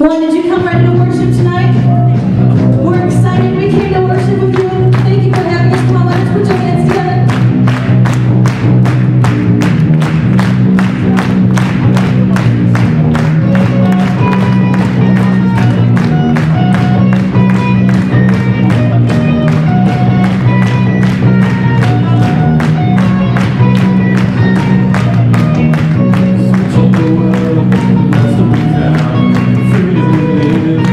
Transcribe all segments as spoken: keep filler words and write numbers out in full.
One, did you come ready to worship tonight? We're excited. We came to worship with you. Thank you for having us. Come on, let's put your hands together. Told the world, lost the way down, free to live.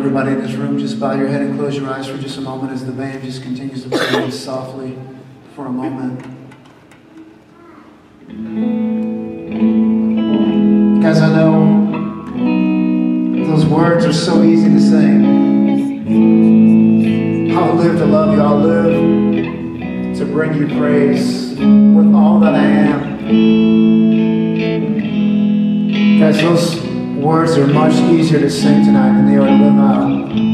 everybody in this room, just bow your head and close your eyes for just a moment as the band just continues to play softly for a moment. Guys, I know those words are so easy to sing. I'll live to love you. I'll live to bring you praise with all that I am. Guys, those words are much easier to sing tonight than they are to live out.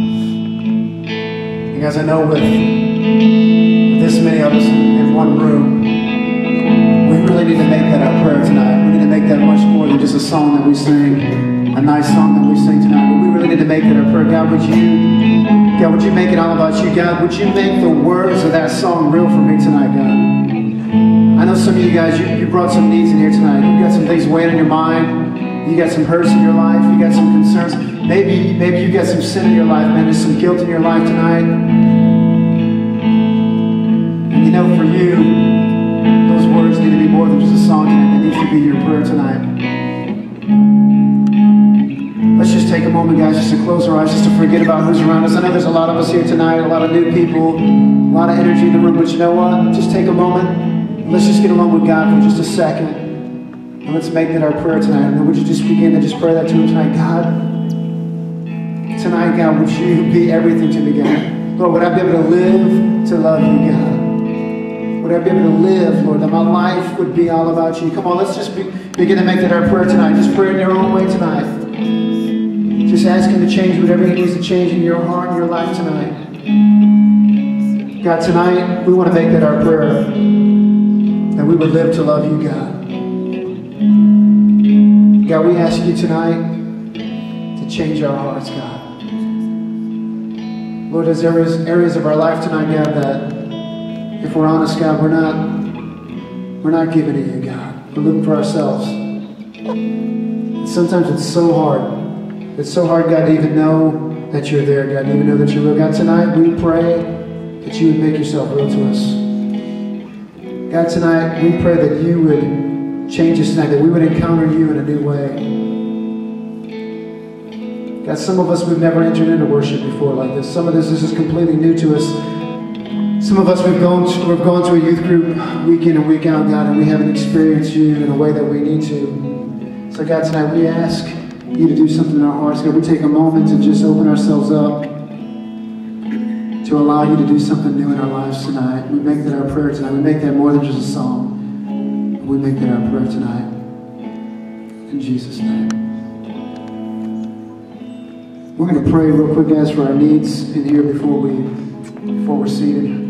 And guys, I know with, with this many of us in, in one room, we really need to make that our prayer tonight. We need to make that much more than just a song that we sing, a nice song that we sing tonight. But we really need to make that our prayer. God, would you, God, would you make it all about you? God, would you make the words of that song real for me tonight, God? I know some of you guys, you, you brought some needs in here tonight. You got some things weighing on your mind. You got some hurts in your life. You got some concerns. Maybe, maybe you got some sin in your life, man. There's some guilt in your life tonight. And you know, for you, those words need to be more than just a song tonight. They need to be your prayer tonight. Let's just take a moment, guys, just to close our eyes, just to forget about who's around us. I know there's a lot of us here tonight, a lot of new people, a lot of energy in the room. But you know what? Just take a moment. Let's just get alone with God for just a second. And let's make that our prayer tonight. And then would you just begin to just pray that to Him tonight? God, tonight, God, would you be everything to me, God? Lord, would I be able to live to love you, God? Would I be able to live, Lord, that my life would be all about you? Come on, let's just be, begin to make that our prayer tonight. Just pray in your own way tonight. Just ask Him to change whatever He needs to change in your heart and your life tonight. God, tonight, we want to make that our prayer. That we would live to love you, God. God, we ask you tonight to change our hearts, God. Lord, there's areas, areas of our life tonight, God, that if we're honest, God, we're not, we're not giving to you, God. We're living for ourselves. And sometimes it's so hard. It's so hard, God, to even know that you're there, God, to even know that you're real. God, tonight we pray that you would make yourself real to us. God, tonight we pray that you would change us tonight, that we would encounter you in a new way. God, some of us, we've never entered into worship before like this. Some of this, this is completely new to us. Some of us, we've gone to, we've gone to a youth group week in and week out, God, and we haven't experienced you in a way that we need to. So God, tonight we ask you to do something in our hearts. God, we take a moment to just open ourselves up to allow you to do something new in our lives tonight. We make that our prayer tonight. We make that more than just a song. We make that our prayer tonight. In Jesus' name. We're going to pray real quick, guys, for our needs in here before we before we're seated.